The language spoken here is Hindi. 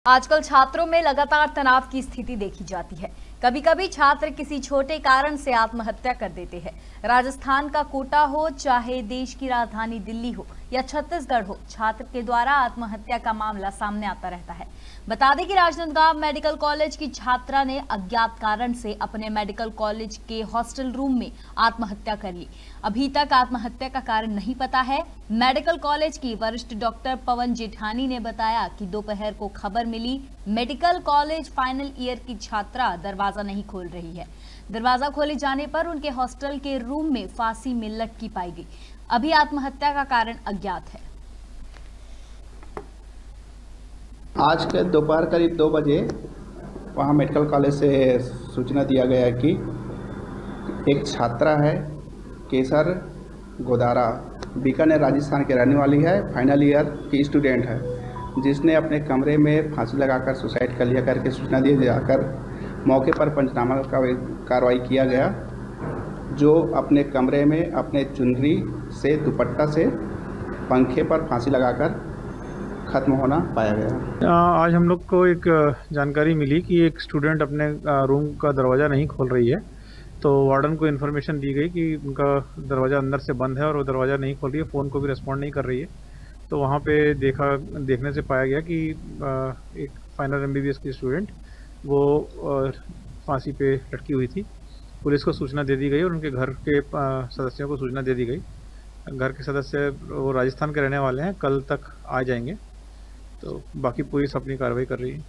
आजकल छात्रों में लगातार तनाव की स्थिति देखी जाती है। कभी कभी छात्र किसी छोटे कारण से आत्महत्या कर देते हैं। राजस्थान का कोटा हो, चाहे देश की राजधानी दिल्ली हो या छत्तीसगढ़ हो, छात्र के द्वारा आत्महत्या का मामला सामने आता रहता है। बता दें कि राजनांदगांव मेडिकल कॉलेज की छात्रा ने अज्ञात कारण से अपने मेडिकल कॉलेज के हॉस्टल रूम में आत्महत्या कर ली। अभी तक आत्महत्या का कारण नहीं पता है। मेडिकल कॉलेज की वरिष्ठ डॉक्टर पवन जेठानी ने बताया कि दोपहर को खबर मिली, मेडिकल कॉलेज फाइनल ईयर की छात्रा दरवाजा नहीं खोल रही है। दरवाजा खोले जाने पर उनके हॉस्टल के रूम में फांसी में लटकी पाई गई। अभी आत्महत्या का कारण अज्ञात है। आज के दोपहर करीब 2 बजे वहाँ मेडिकल कॉलेज से सूचना दिया गया है कि एक छात्रा है, केसर गोदारा, बीकानेर राजस्थान की रहने वाली है, फाइनल ईयर की स्टूडेंट है, जिसने अपने कमरे में फांसी लगाकर सुसाइड कर लिया करके सूचना दी जाकर मौके पर पंचनामा का कार्रवाई किया गया, जो अपने कमरे में अपने चुनरी से, दुपट्टा से पंखे पर फांसी लगाकर खत्म होना पाया गया। आज हम लोग को एक जानकारी मिली कि एक स्टूडेंट अपने रूम का दरवाज़ा नहीं खोल रही है, तो वार्डन को इन्फॉर्मेशन दी गई कि उनका दरवाज़ा अंदर से बंद है और वो दरवाज़ा नहीं खोल रही है, फ़ोन को भी रिस्पॉन्ड नहीं कर रही है। तो वहाँ पे देखने से पाया गया कि एक फाइनल MBBS की स्टूडेंट वो फांसी पे लटकी हुई थी। पुलिस को सूचना दे दी गई और उनके घर के सदस्यों को सूचना दे दी गई। घर के सदस्य वो राजस्थान के रहने वाले हैं, कल तक आ जाएंगे। तो बाकी पुलिस अपनी कार्रवाई कर रही है।